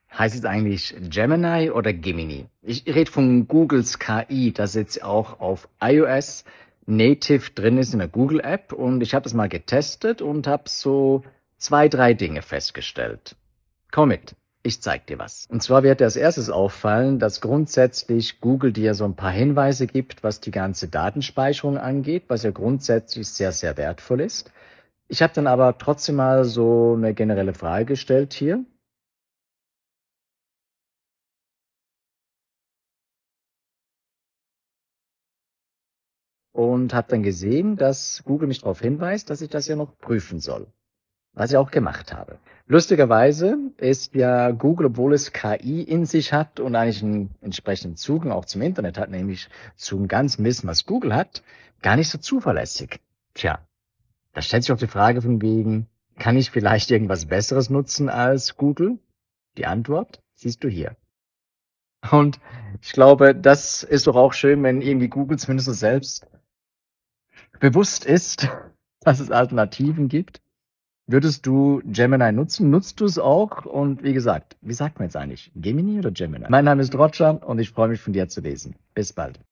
Heißt es eigentlich Gemini oder Gemini? Ich rede von Googles KI, das jetzt auch auf iOS native drin ist in der Google App und ich habe das mal getestet und habe so zwei, drei Dinge festgestellt. Komm mit, ich zeig dir was. Und zwar wird dir als erstes auffallen, dass grundsätzlich Google dir so ein paar Hinweise gibt, was die ganze Datenspeicherung angeht, was ja grundsätzlich sehr, sehr wertvoll ist. Ich habe dann aber trotzdem mal so eine generelle Frage gestellt hier. Und habe dann gesehen, dass Google mich darauf hinweist, dass ich das ja noch prüfen soll, was ich auch gemacht habe. Lustigerweise ist ja Google, obwohl es KI in sich hat und eigentlich einen entsprechenden Zugang auch zum Internet hat, nämlich zum ganzen Wissen, was Google hat, gar nicht so zuverlässig. Tja, da stellt sich auch die Frage von wegen, kann ich vielleicht irgendwas Besseres nutzen als Google? Die Antwort siehst du hier. Und ich glaube, das ist doch auch schön, wenn irgendwie Google zumindest so selbst bewusst ist, dass es Alternativen gibt. Würdest du Gemini nutzen? Nutzt du es auch? Und wie gesagt, wie sagt man jetzt eigentlich? Gemini oder Gemini? Mein Name ist Roger und ich freue mich von dir zu lesen. Bis bald.